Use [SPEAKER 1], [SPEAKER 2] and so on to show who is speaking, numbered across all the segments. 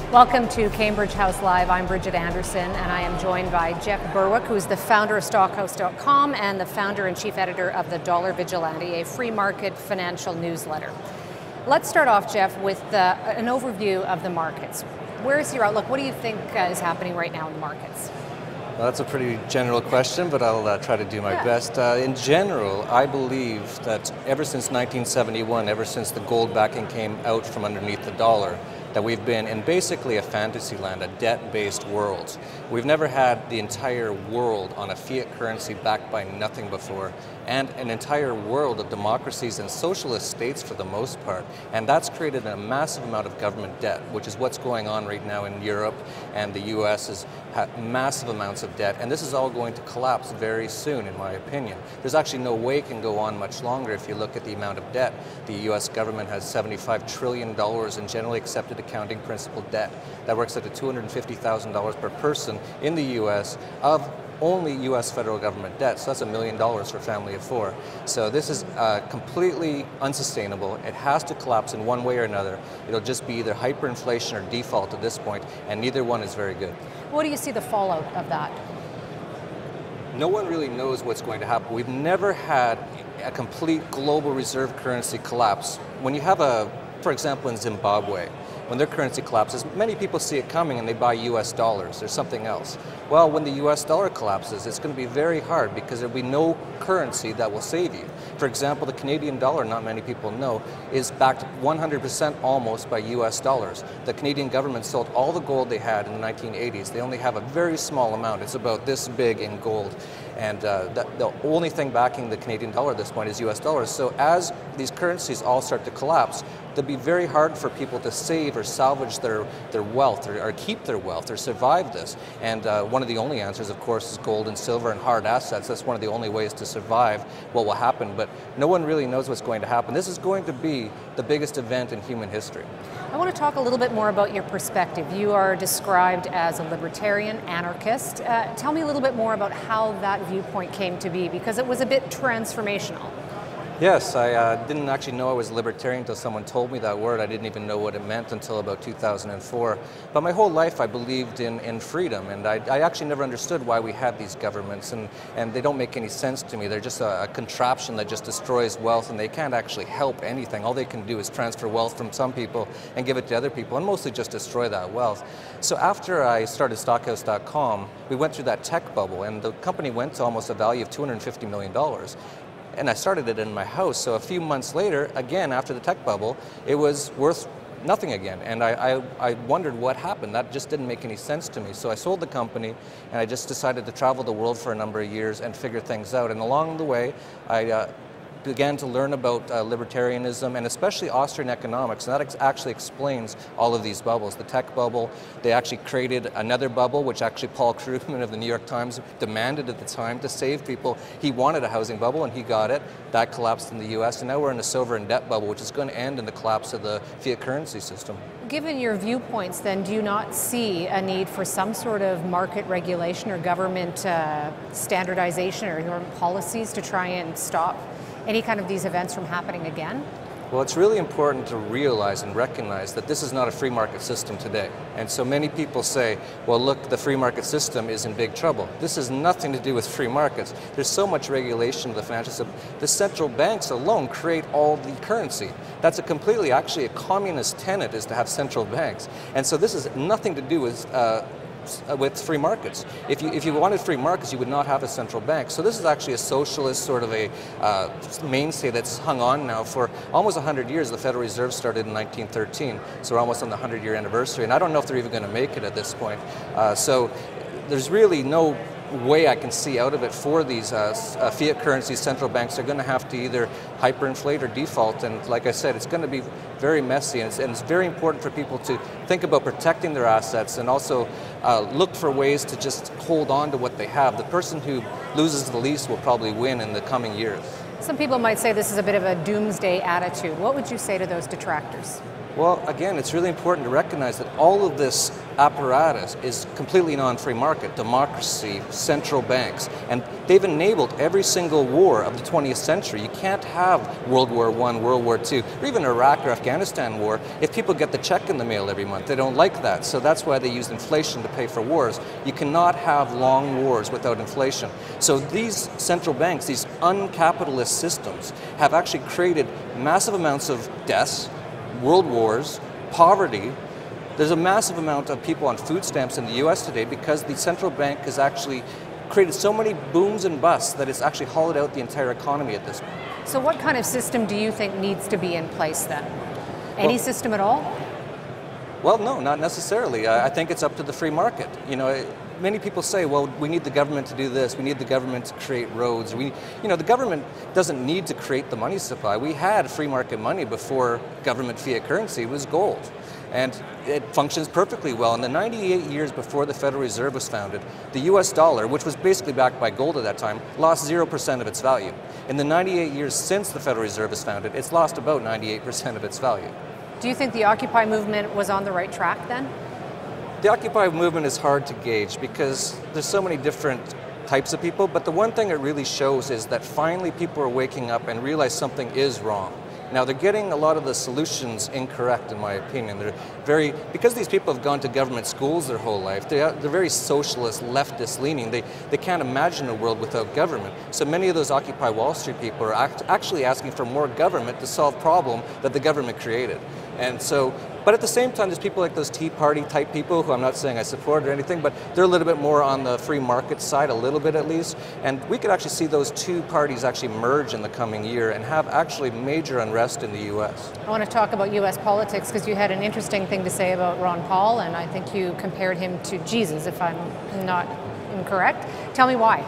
[SPEAKER 1] Welcome to Cambridge House Live. I'm Bridget Anderson, and I am joined by Jeff Berwick, who's the founder of Stockhouse.com and the founder and chief editor of The Dollar Vigilante, a free market financial newsletter. Let's start off, Jeff, with an overview of the markets. Where's your outlook? What do you think is happening right now in the markets?
[SPEAKER 2] Well, that's a pretty general question, but I'll try to do my best. In general, I believe that ever since 1971, ever since the gold backing came out from underneath the dollar, that we've been in basically a fantasy land, a debt-based world. We've never had the entire world on a fiat currency backed by nothing before, and an entire world of democracies and socialist states for the most part. And that's created a massive amount of government debt, which is what's going on right now in Europe, and the US has had massive amounts of debt, and this is all going to collapse very soon, in my opinion. There's actually no way it can go on much longer if you look at the amount of debt. The US government has $75 trillion in generally accepted accounting principle debt. That works out to $250,000 per person in the US of only US federal government debt. So that's $1 million for a family of four. So this is completely unsustainable. It has to collapse in one way or another. It'll just be either hyperinflation or default at this point, and neither one is very good.
[SPEAKER 1] What do you see the fallout of that?
[SPEAKER 2] No one really knows what's going to happen. We've never had a complete global reserve currency collapse. When you have for example, in Zimbabwe, when their currency collapses, many people see it coming and they buy US dollars or something else. Well, when the US dollar collapses, it's going to be very hard because there'll be no currency that will save you. For example, the Canadian dollar, not many people know, is backed 100% almost by US dollars. The Canadian government sold all the gold they had in the 1980s. They only have a very small amount. It's about this big in gold. And the only thing backing the Canadian dollar at this point is US dollars. So as these currencies all start to collapse, it'll be very hard for people to save or salvage their wealth or keep their wealth or survive this. And one of the only answers, of course, is gold and silver and hard assets. That's one of the only ways to survive what will happen. But no one really knows what's going to happen. This is going to be the biggest event in human history.
[SPEAKER 1] I want to talk a little bit more about your perspective. You are described as a libertarian anarchist. Tell me a little bit more about how that viewpoint came to be, because it was a bit transformational.
[SPEAKER 2] Yes, I didn't actually know I was libertarian until someone told me that word. I didn't even know what it meant until about 2004. But my whole life I believed in freedom, and I actually never understood why we had these governments, and they don't make any sense to me. They're just a contraption that just destroys wealth, and they can't actually help anything. All they can do is transfer wealth from some people and give it to other people, and mostly just destroy that wealth. So after I started Stockhouse.com, we went through that tech bubble, and the company went to almost a value of $250 million. And I started it in my house, so a few months later, again, after the tech bubble, it was worth nothing again. And I wondered what happened. That just didn't make any sense to me. So I sold the company, and I just decided to travel the world for a number of years and figure things out. And along the way, I began to learn about libertarianism and especially Austrian economics, and that actually explains all of these bubbles. The tech bubble, they actually created another bubble, which actually Paul Krugman of the New York Times demanded at the time to save people. He wanted a housing bubble, and he got it. That collapsed in the US, and now we're in a sovereign debt bubble, which is going to end in the collapse of the fiat currency system.
[SPEAKER 1] Given your viewpoints, then, do you not see a need for some sort of market regulation or government standardization or government policies to try and stop any kind of these events from happening again?
[SPEAKER 2] Well, it's really important to realize and recognize that this is not a free market system today. And so many people say, well, look, the free market system is in big trouble. This has nothing to do with free markets. There's so much regulation of the financial system. The central banks alone create all the currency. That's actually a communist tenet, is to have central banks. And so this has nothing to do with free markets. If you wanted free markets, you would not have a central bank. So this is actually a socialist sort of a mainstay that's hung on now for almost 100 years. The Federal Reserve started in 1913, so we're almost on the 100-year anniversary, and I don't know if they're even going to make it at this point. So there's really no way I can see out of it for these fiat currencies. Central banks are going to have to either hyperinflate or default, and like I said, it's going to be very messy, and it's very important for people to think about protecting their assets and also look for ways to just hold on to what they have. The person who loses the least will probably win in the coming years.
[SPEAKER 1] Some people might say this is a bit of a doomsday attitude. What would you say to those detractors?
[SPEAKER 2] Well, again, it's really important to recognize that all of this apparatus is completely non-free market, democracy, central banks, and they've enabled every single war of the 20th century. You can't have World War I, World War II, or even Iraq or Afghanistan war if people get the check in the mail every month. They don't like that, so that's why they use inflation to pay for wars. You cannot have long wars without inflation. So these central banks, these uncapitalist systems, have actually created massive amounts of deaths, world wars, poverty. There's a massive amount of people on food stamps in the US today because the central bank has actually created so many booms and busts that it's actually hollowed out the entire economy at this point.
[SPEAKER 1] So what kind of system do you think needs to be in place then? Any system at all?
[SPEAKER 2] Well, no, not necessarily. I think it's up to the free market. You know, many people say, well, we need the government to do this, we need the government to create roads. The government doesn't need to create the money supply. We had free market money before government fiat currency was gold. And it functions perfectly well. In the 98 years before the Federal Reserve was founded, the US dollar, which was basically backed by gold at that time, lost 0% of its value. In the 98 years since the Federal Reserve was founded, it's lost about 98% of its value.
[SPEAKER 1] Do you think the Occupy movement was on the right track then?
[SPEAKER 2] The Occupy movement is hard to gauge because there's so many different types of people, but the one thing it really shows is that finally people are waking up and realize something is wrong. Now they're getting a lot of the solutions incorrect in my opinion. Because these people have gone to government schools their whole life, they're very socialist, leftist leaning. They can't imagine a world without government. So many of those Occupy Wall Street people are actually asking for more government to solve problem that the government created. And so, but at the same time, there's people like those Tea Party type people who I'm not saying I support or anything, but they're a little bit more on the free market side, a little bit at least. And we could actually see those two parties actually merge in the coming year and have actually major unrest in the US.
[SPEAKER 1] I want to talk about US politics because you had an interesting thing to say about Ron Paul, and I think you compared him to Jesus, if I'm not incorrect. Tell me why.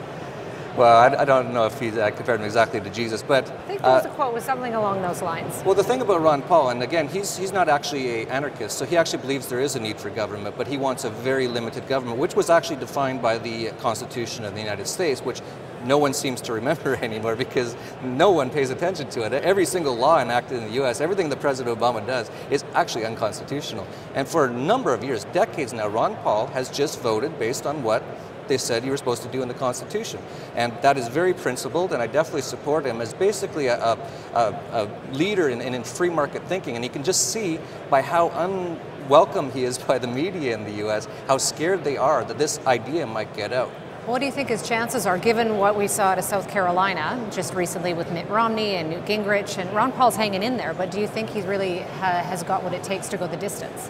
[SPEAKER 2] Well, I don't know if I compared him exactly to Jesus, but
[SPEAKER 1] I think there was a quote with something along those lines.
[SPEAKER 2] Well, the thing about Ron Paul, and again, he's not actually an anarchist, so he actually believes there is a need for government, but he wants a very limited government, which was actually defined by the Constitution of the United States, which no one seems to remember anymore because no one pays attention to it. Every single law enacted in the US, everything that President Obama does is actually unconstitutional. And for a number of years, decades now, Ron Paul has just voted based on what they said you were supposed to do in the Constitution. And that is very principled, and I definitely support him as basically a leader in free market thinking. And you can just see by how unwelcome he is by the media in the US, how scared they are that this idea might get out.
[SPEAKER 1] What do you think his chances are, given what we saw out of South Carolina just recently with Mitt Romney and Newt Gingrich, and Ron Paul's hanging in there, but do you think he really has got what it takes to go the distance?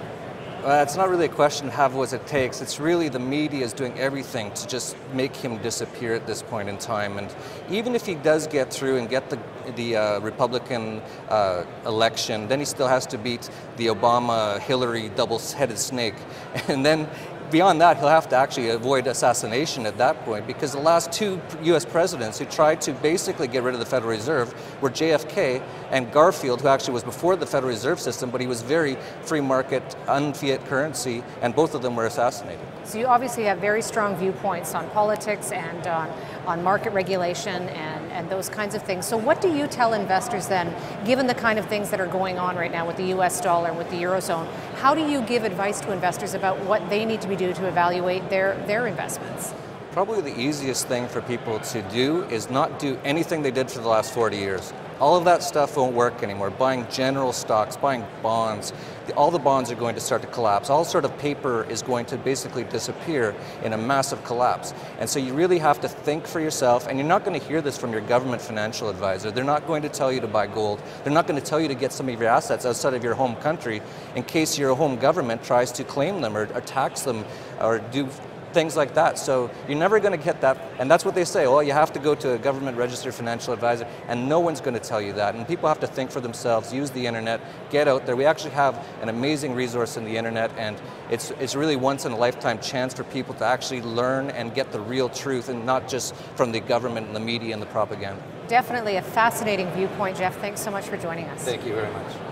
[SPEAKER 2] It's not really a question of have what it takes. It's really the media is doing everything to just make him disappear at this point in time. And even if he does get through and get the Republican election, then he still has to beat the Obama-Hillary double-headed snake. And then beyond that, he'll have to actually avoid assassination at that point, because the last two US presidents who tried to basically get rid of the Federal Reserve were JFK and Garfield, who actually was before the Federal Reserve System, but he was very free market, unfiat currency, and both of them were assassinated.
[SPEAKER 1] So you obviously have very strong viewpoints on politics and on market regulation and those kinds of things. So what do you tell investors then, given the kind of things that are going on right now with the US dollar and with the Eurozone? How do you give advice to investors about what they need to be doing to evaluate their investments?
[SPEAKER 2] Probably the easiest thing for people to do is not do anything they did for the last 40 years. All of that stuff won't work anymore. Buying general stocks, buying bonds, all the bonds are going to start to collapse. All sort of paper is going to basically disappear in a massive collapse. And so you really have to think for yourself, and you're not going to hear this from your government financial advisor. They're not going to tell you to buy gold. They're not going to tell you to get some of your assets outside of your home country in case your home government tries to claim them or tax them or do things like that. So you're never going to get that, and that's what they say, well, you have to go to a government registered financial advisor, and no one's going to tell you that. And people have to think for themselves, use the internet, get out there. We actually have an amazing resource in the internet, and it's really once in a lifetime chance for people to actually learn and get the real truth, and not just from the government and the media and the propaganda.
[SPEAKER 1] Definitely a fascinating viewpoint, Jeff. Thanks so much for joining us.
[SPEAKER 2] Thank you very much.